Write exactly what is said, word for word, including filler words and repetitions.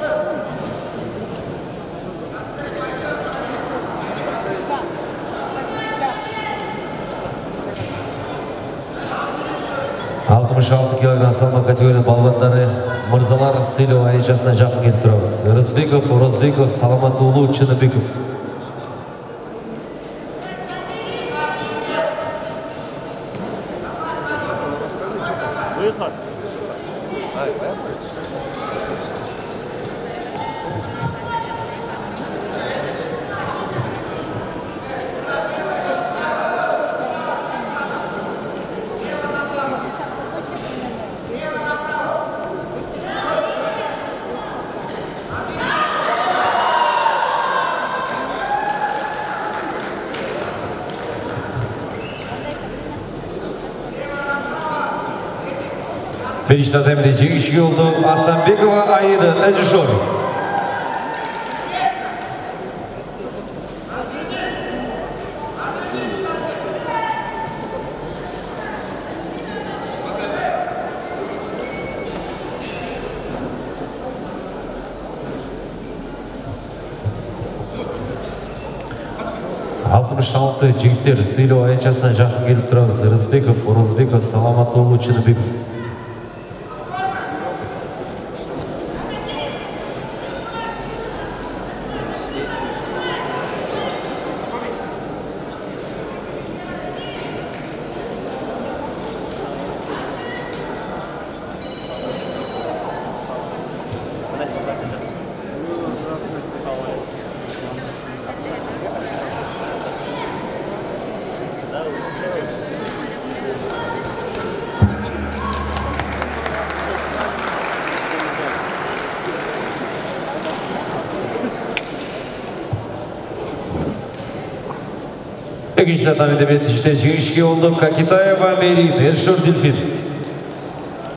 алтымыш алты килограмм салмақ категория балуандары мырзалар сыйлау айчасына жақын келіп тұрамыз. Рысбеков, Орозбеков, Саламатулы, Чыныбеков. Финишта темде жеңішке oldu Асанбекова Аида Әжішор. алтымыш алты жігіттер сыйлау айчасына жақын келіп тұрамыз. Рысбеков, Орозбеков, Саламатулы, Чыныбеков. Екінші татамеде бетіште жеңішке oldu Какитаева Мерин, Эршур Дельфин.